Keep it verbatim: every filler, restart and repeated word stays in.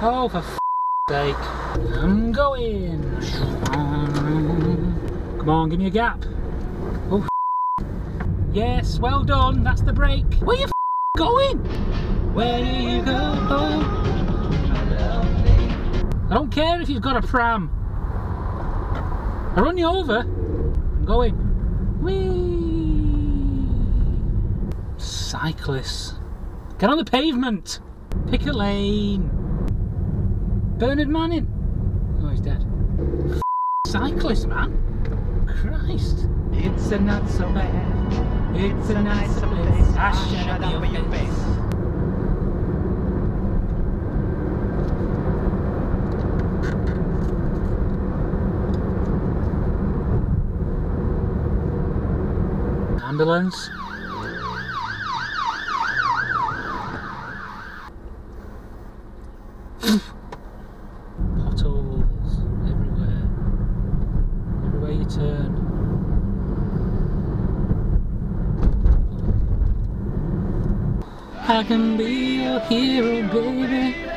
Oh, for f***ing sake. I'm going. Come on, give me a gap. Oh, f***. Yes, well done. That's the brake. Where are you f***ing going? Where do you go? I don't care if you've got a pram. I'll run you over. I'm going. Whee! Cyclists. Get on the pavement. Pick a lane. Bernard Manning. Oh, he's dead. F cyclist, man. Christ. It's a not so bad. It's a nice place. I shut up your face. Ambulance. Potholes everywhere. Everywhere you turn. I can be your hero, baby.